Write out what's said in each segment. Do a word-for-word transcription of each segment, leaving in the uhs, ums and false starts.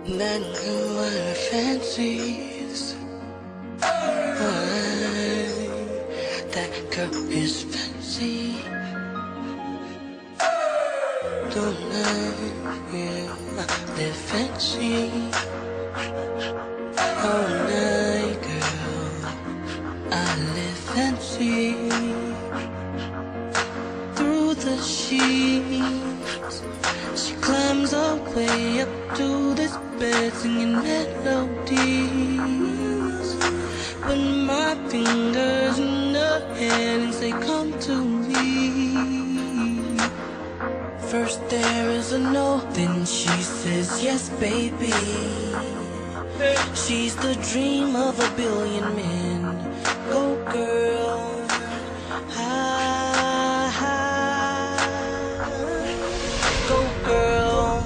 That girl and her fancies. Why? That girl is fancy. Don't I? Yeah, they're fancy. All night, girl, I live fancy. Through the sheets, she climbs her way up to this bed, singing melodies. Put my fingers in her head and say, come to me. First there is a no, then she says, yes, baby. She's the dream of a billion men. Go, girl. High, high. Go, girl.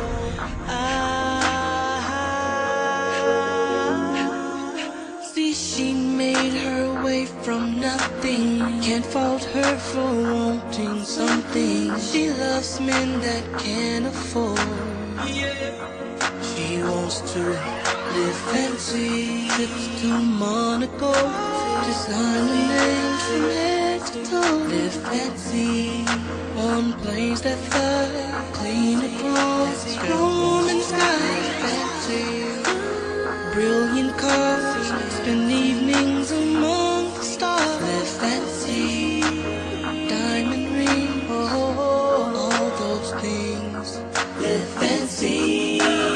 High. See, she made her way from nothing. Can't fault her for wanting something. She loves men that can afford. She wants to live fancy, trips to Monaco, designer names from head to toe. Live fancy on planes that fly, clean across Rome and sky. Fancy, brilliant cars, spend evenings among the stars. Live fancy, diamond ring, oh, all those things. Live fancy.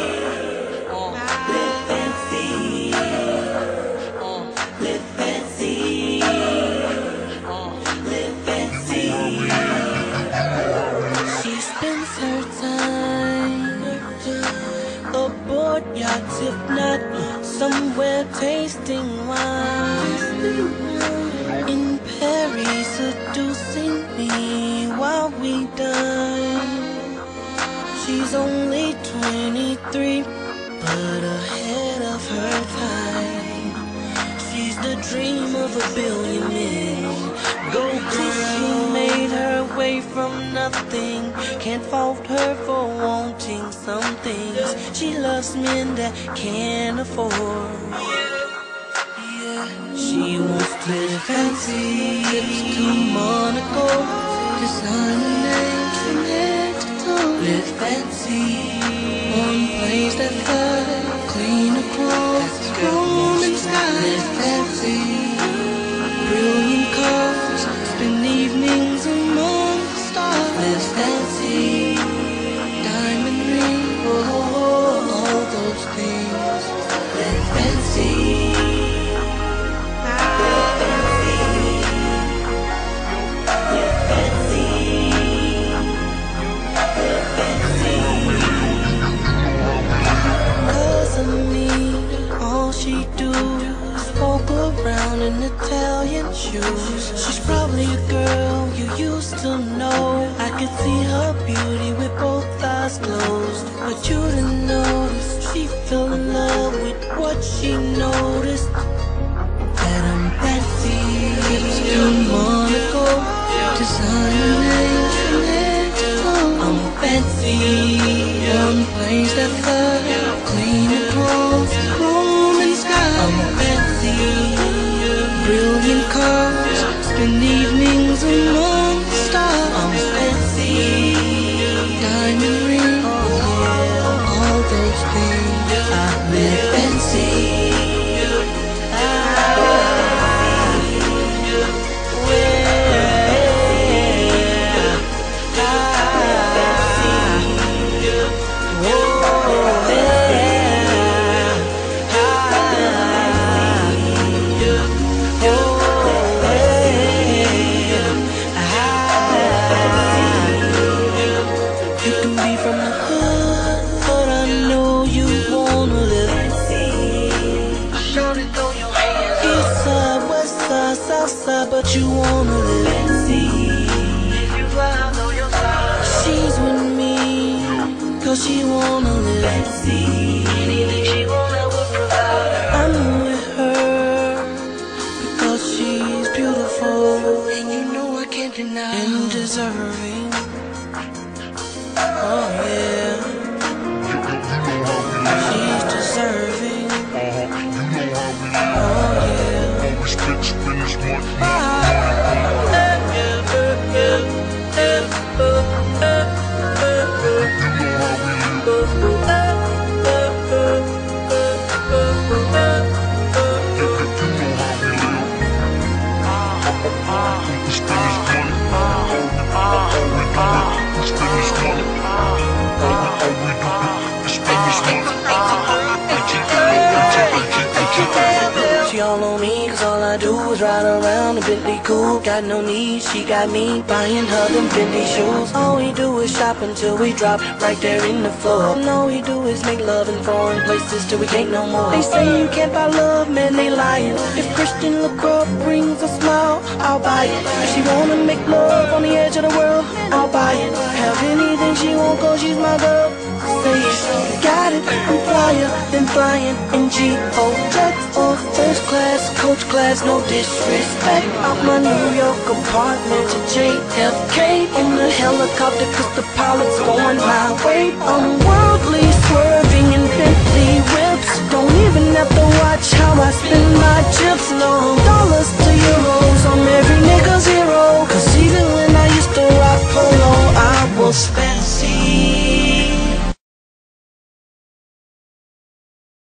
Yachts, if not somewhere tasting wine. In Paris, seducing me while we dine. She's only twenty-three, but ahead of her time. She's the dream of a billion men. Go girl, she made her way from nothing. Can't fault her for wanting some things. She loves men that can afford. Yeah, she wants to live fancy, trips to Monaco, designer names from head to toe. Live fancy on planes that fly, clean across Rome and sky. Live fancy, brilliant cars, spend evenings among the stars. Live fancy, diamond ring, oh, all those things. Live fancy. Live fancy. Live fancy. Live fancy. Cause of me, all she do is walk around in Italian shoes. She's probably a girl you used to know. I could see her beauty with both eyes closed, but you didn't notice. She fell in love with what she noticed. That I'm fancy, trips to Monaco, designer names from head to toe. I'm fancy, on planes that fly, clean across Rome and sky. I'm fancy, brilliant cars, spend evenings among the stars. I'm fancy, diamond ring, oh, all those things. I live fancy. But you wanna live fancy. If you fly, know your size. She's with me, cause she wanna live fancy. Anything she want, I will provide her. I'm with her, because she's beautiful. And you know I can't deny. And deserving. Oh yeah. She a Bentley coupe. Got no need, she got me buying her them Fendi shoes. All we do is shop until we drop right there in the floor. And all we do is make love in foreign places till we can't no more. They say you can't buy love, man, they lying. If Christian LaCroix brings a smile, I'll buy it. If she wanna make love on the edge of the world, I'll buy it. Have anything she want, cause she's my girl. Say it, got it, I'm flyer than flying in G O jets or first class, coach class, no disrespect. Out my New York apartment to J F K in the helicopter, cause the pilot's going my way. I'm worldly,